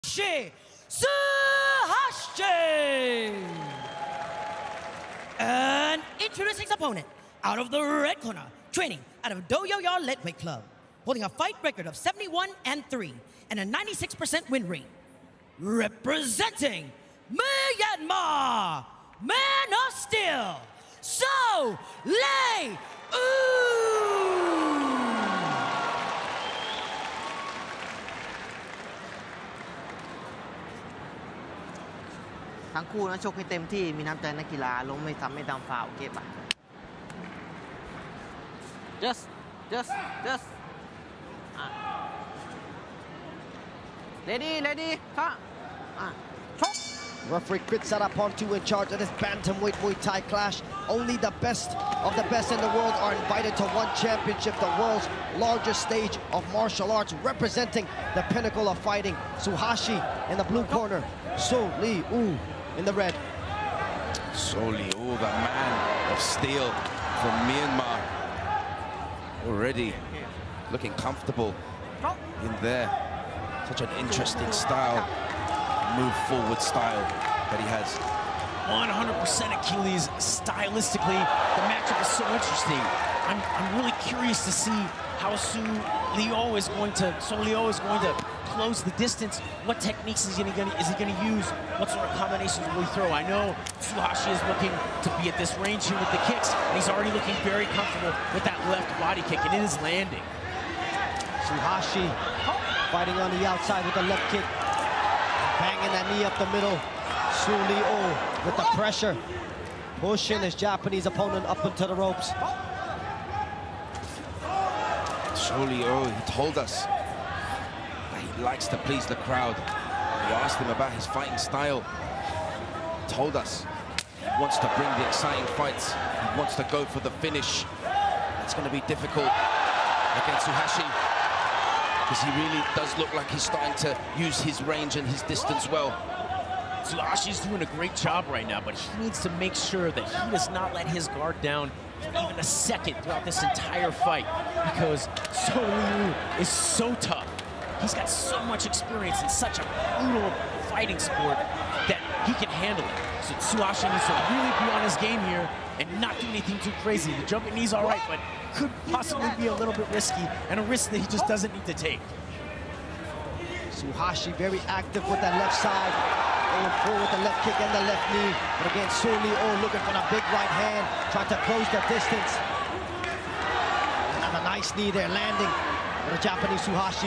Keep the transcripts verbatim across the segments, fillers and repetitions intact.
Tsuhashi Tsuhashi. And introducing his opponent, out of the red corner, training out of Do-Yo-Ya Lightweight Club, holding a fight record of seventy-one and three and a ninety-six percent win rate. Representing Myanmar, Man of Steel, So Lei Oo. ทั้งคู่นะชกให้เต็มที่มีน้ำใจนักกีฬาล้มไม่ทำไม่ทำฟาวล์โอเคป่ะ just just just อ่ะ ready ready ค่ะอ่ะชก Referee Chris Sarapontu in charge of this bantamweight Muay Thai clash. Only the best of the best in the world are invited to one championship, the world's largest stage of martial arts, representing the pinnacle of fighting. Tsuhashi in the blue corner, So Lei Oo in the red. So Lei Oo, the man of steel from Myanmar, already looking comfortable in there. Such an interesting style, move forward style that he has. one hundred percent Achilles. Stylistically, the matchup is so interesting. I'm, I'm really curious to see how Su Leo is going to, So Leo is going to close the distance. What techniques is he going to, is he going to use? What sort of combinations will he throw? I know Tsuhashi is looking to be at this range here with the kicks, and he's already looking very comfortable with that left body kick, and it is landing. Tsuhashi fighting on the outside with the left kick, banging that knee up the middle. So Lei Oo with the pressure, pushing his Japanese opponent up into the ropes. So Lei Oo, he told us that he likes to please the crowd. We asked him about his fighting style. He told us he wants to bring the exciting fights. He wants to go for the finish. It's going to be difficult against Tsuhashi, because he really does look like he's starting to use his range and his distance well. Tsuhashi's doing a great job right now, but he needs to make sure that he does not let his guard down for even a second throughout this entire fight, because So Lei Oo is so tough. He's got so much experience in such a brutal fighting sport that he can handle it. So Tsuhashi needs to really be on his game here and not do anything too crazy. The jumping knee's all right, but could possibly be a little bit risky, and a risk that he just doesn't need to take. Tsuhashi very active with that left side, going forward with the left kick and the left knee. But again, So Lei Oo looking for the big right hand, trying to close the distance. And a nice knee there landing for the Japanese Tsuhashi.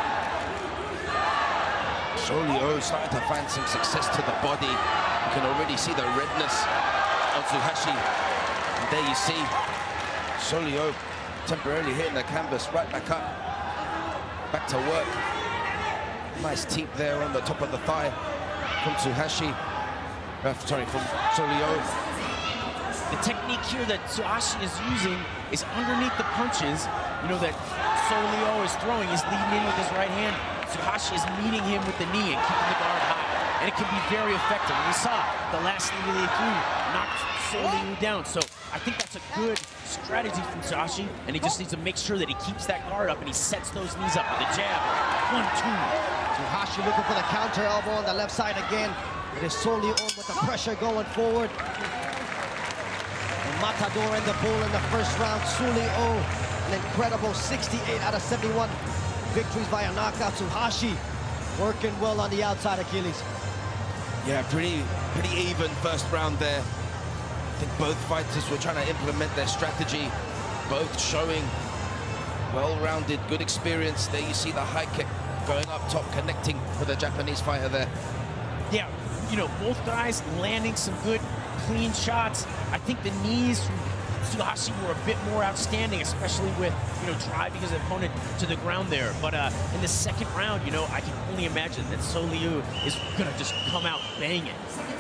So Lei Oo starting to find some success to the body. You can already see the redness on Tsuhashi. And there you see So Lei Oo temporarily hitting the canvas, right back up, back to work. Nice teep there on the top of the thigh from Tsuhashi. Uh, sorry, from So Lei Oo. The technique here that Tsuhashi is using is underneath the punches, you know, that So Lei Oo is throwing. He's leading in with his right hand. Tsuhashi is meeting him with the knee and keeping the guard high. And it can be very effective. And we saw the last knee they threw knocked So Lei Oo down. So I think that's a good strategy from Tsuhashi, and he just needs to make sure that he keeps that guard up and he sets those knees up with a jab. One, two. Tsuhashi looking for the counter elbow on the left side again. It is So Lei Oo with the pressure going forward. And Matador in the bull in the first round. So Lei Oo, an incredible sixty-eight out of seventy-one victories via knockout. Tsuhashi working well on the outside, Achilles. Yeah, pretty, pretty even first round there. I think both fighters were trying to implement their strategy, both showing well-rounded, good experience. There you see the high kick going up top, connecting for the Japanese fighter there. Yeah, you know, both guys landing some good, clean shots. I think the knees from Tsuhashi were a bit more outstanding, especially with, you know, driving his opponent to the ground there. But uh, in the second round, you know, I can only imagine that So Lei Oo is going to just come out banging.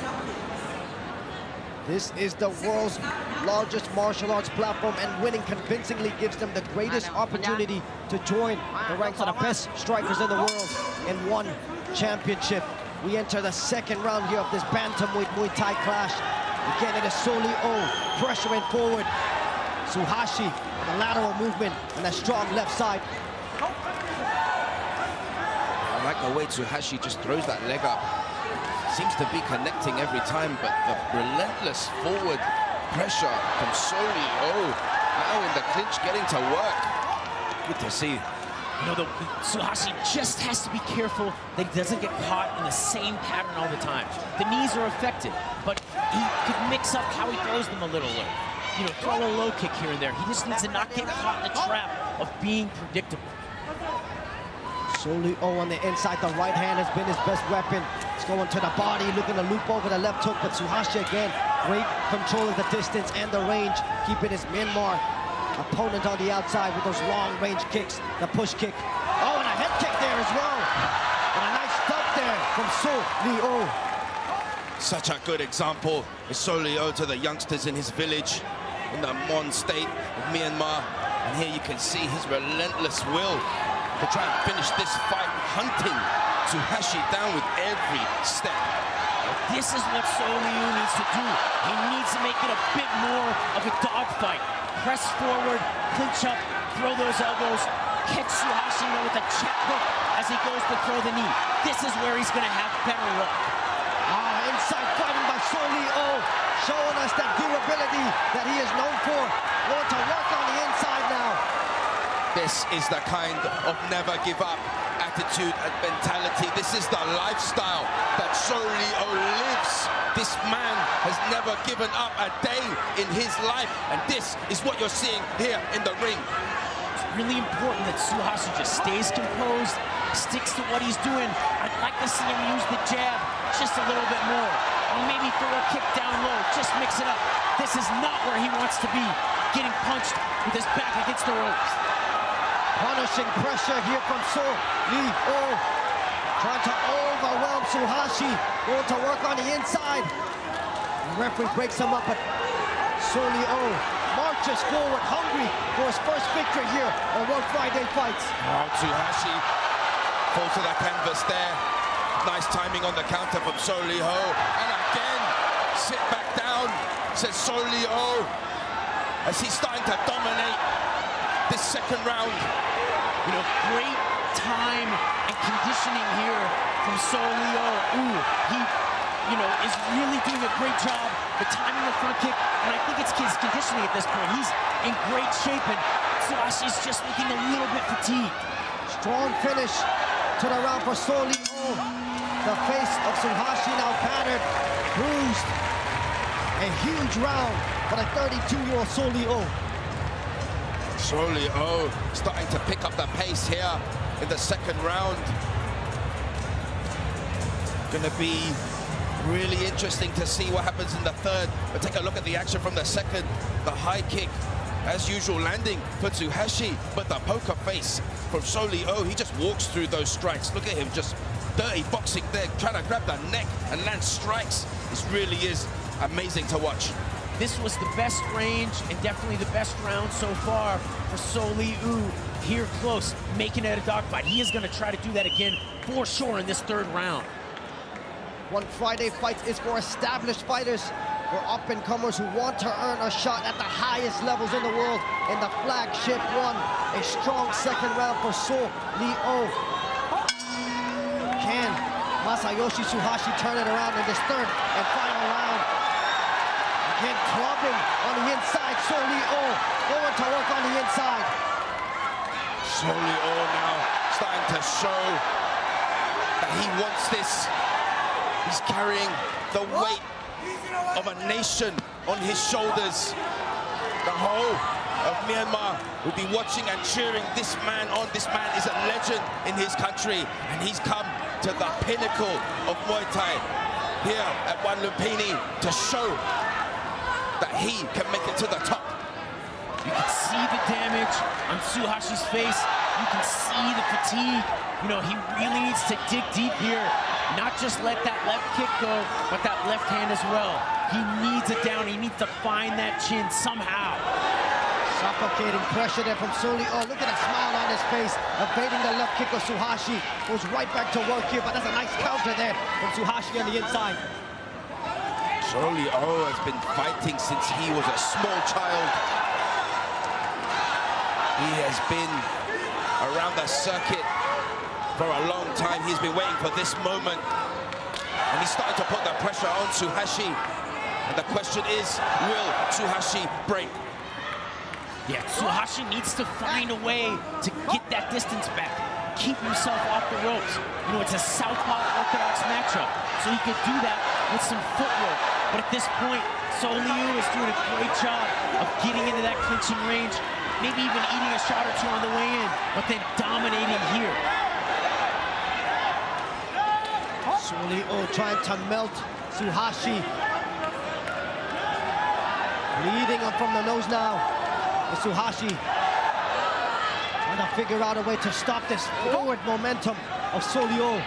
This is the world's largest martial arts platform, and winning convincingly gives them the greatest opportunity to join the ranks of the best strikers in the world in one championship. We enter the second round here of this bantamweight Muay Thai clash. Again, it is So Lei Oo pressuring forward. Tsuhashi, the lateral movement and a strong left side. like the way Tsuhashi just throws that leg up. Seems to be connecting every time, but the relentless forward pressure from Soli Oh, now in the clinch getting to work. Good to see. You know, the, the Tsuhashi just has to be careful that he doesn't get caught in the same pattern all the time. The knees are affected, but he could mix up how he throws them a little. You know, throw a low kick here and there. He just needs to not get caught in the trap of being predictable. Soli Oh on the inside, the right hand has been his best weapon. It's going to the body, looking to loop over the left hook, but Tsuhashi again, great control of the distance and the range, keeping his Myanmar opponent on the outside with those long range kicks, the push kick. Oh, and a head kick there as well. And a nice dump there from Soli Oh. Such a good example is Soli Oh to the youngsters in his village in the Mon state of Myanmar. And here you can see his relentless will to try and finish this fight, hunting Tsuhashi down with every step. This is what Soli Oh needs to do. He needs to make it a bit more of a dogfight. Press forward, clinch up, throw those elbows, catch Tsuhashi with a check hook as he goes to throw the knee. This is where he's going to have better luck. Ah, inside fighting by Soli Oh, showing us that durability that he is known for. Going to work on the inside now. This is the kind of never give up attitude and mentality. This is the lifestyle that Soli Oh lives. This man has never given up a day in his life, and this is what you're seeing here in the ring. It's really important that Tsuhashi just stays composed, sticks to what he's doing. I'd like to see him use the jab just a little bit more, and maybe throw a kick down low, just mix it up. This is not where he wants to be, getting punched with his back against the ropes. Punishing pressure here from Soli Oh. Trying to overwhelm Tsuhashi. Going to work on the inside. The referee breaks him up, but Soli Oh marches forward, hungry for his first victory here on World Friday Fights. Oh, Tsuhashi falls to the canvas there. Nice timing on the counter from Soli Oh. And again, sit back down, says Soli Oh, as he's starting to dominate this second round. You know, great time and conditioning here from Soli Oh. Ooh, he, you know, is really doing a great job. The timing of the front kick, and I think it's his conditioning at this point. He's in great shape, and Tsuhashi's just looking a little bit fatigued. Strong finish to the round for Soli Oh. The face of Tsuhashi now battered, bruised. A huge round for the thirty-two-year-old Soli Oh. Soli Oh starting to pick up the pace here in the second round. Gonna be really interesting to see what happens in the third. But take a look at the action from the second. The high kick, as usual, landing for Tsuhashi, but the poker face from Soli Oh, he just walks through those strikes. Look at him, just dirty boxing there, trying to grab the neck and land strikes. This really is amazing to watch. This was the best range and definitely the best round so far for Soli Oh. Here close, making it a dogfight. He is going to try to do that again for sure in this third round. One Friday Fights is for established fighters, for up-and-comers who want to earn a shot at the highest levels in the world in the flagship one. A strong second round for Soli Oh. Can Masayoshi Tsuhashi turn it around in this third and final round? Again, clubbing on the inside, Soli Oh going to work on the inside. Soli Oh now starting to show that he wants this. He's carrying the weight of a nation on his shoulders. The whole of Myanmar will be watching and cheering this man on. This man is a legend in his country, and he's come to the pinnacle of Muay Thai here at One Lumpini to show that he can make it to the top. You can see the damage on Tsuhashi's face. You can see the fatigue. You know, he really needs to dig deep here. Not just let that left kick go, but that left hand as well. He needs it down. He needs to find that chin somehow. Suffocating pressure there from Soli Oh. Look at the smile on his face, evading the left kick of Tsuhashi. Goes right back to work here, but that's a nice counter there from Tsuhashi on the inside. Soli Oh has been fighting since he was a small child. He has been around the circuit For a long time, he's been waiting for this moment. And he's starting to put the pressure on Tsuhashi. And the question is, will Tsuhashi break? Yeah, Tsuhashi needs to find a way to get that distance back, keep himself off the ropes. You know, it's a southpaw orthodox matchup, so he could do that with some footwork. But at this point, So Liu is doing a great job of getting into that clinching range, maybe even eating a shot or two on the way in, but then dominating here. So Liu trying to melt Tsuhashi. Leading him from the nose now. Tsuhashi trying to figure out a way to stop this forward momentum of Solio.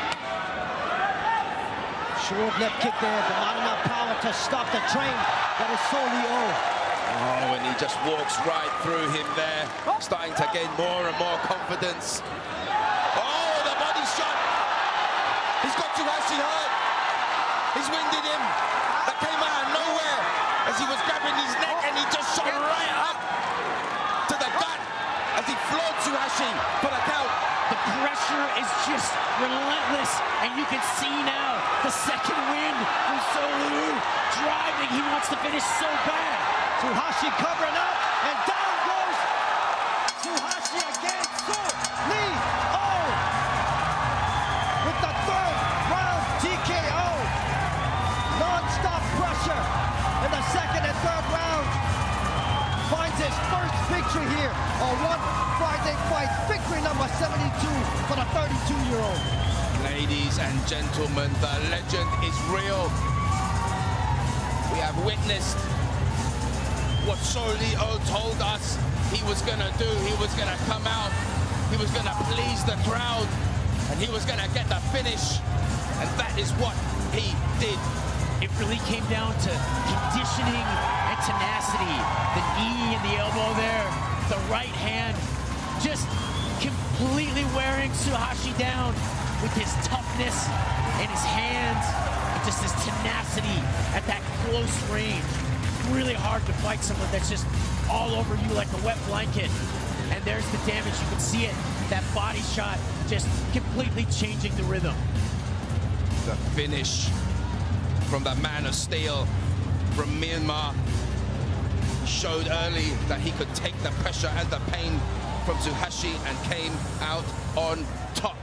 Short left kick there, but not enough power to stop the train. That is Solio. Oh, and he just walks right through him there, starting to gain more and more confidence. Oh, the body shot! He's got Tsuhashi hurt. He's winded him. That came out of nowhere as he was grabbing his neck, and he just shot right up to the gut as he floored Tsuhashi for the count. The pressure is just relentless, and you can see now the second wind from Solio driving. He wants to finish so bad. Tsuhashi covering up, and down goes Tsuhashi again. Solio with the third round T K O. Non-stop pressure in the second and third round. Finds his first victory here on One Friday Fight. Victory number seventy-two for the thirty-two-year-old. Ladies and gentlemen, the legend is real. We have witnessed what Solio told us he was going to do. He was going to come out, he was going to please the crowd, and he was going to get the finish. And that is what he did. It really came down to conditioning and tenacity. The knee and the elbow there, the right hand, just completely wearing Tsuhashi down with his toughness and his hands, and just his tenacity at that close range. Really hard to fight someone that's just all over you like a wet blanket. And there's the damage, you can see it. That body shot just completely changing the rhythm. The finish from the man of steel from Myanmar showed early that he could take the pressure and the pain from Tsuhashi and came out on top.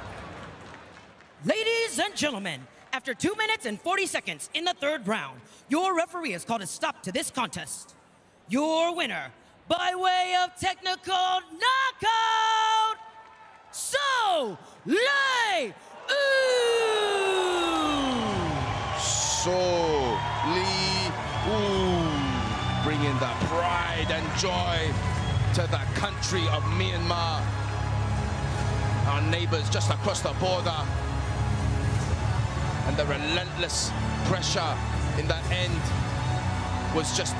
Ladies and gentlemen, after two minutes and forty seconds in the third round, your referee has called a stop to this contest. Your winner, by way of technical knockout, So Liu! So Liu, bringing the pride and joy to the country of Myanmar. Our neighbors just across the border. And the relentless pressure in the end was just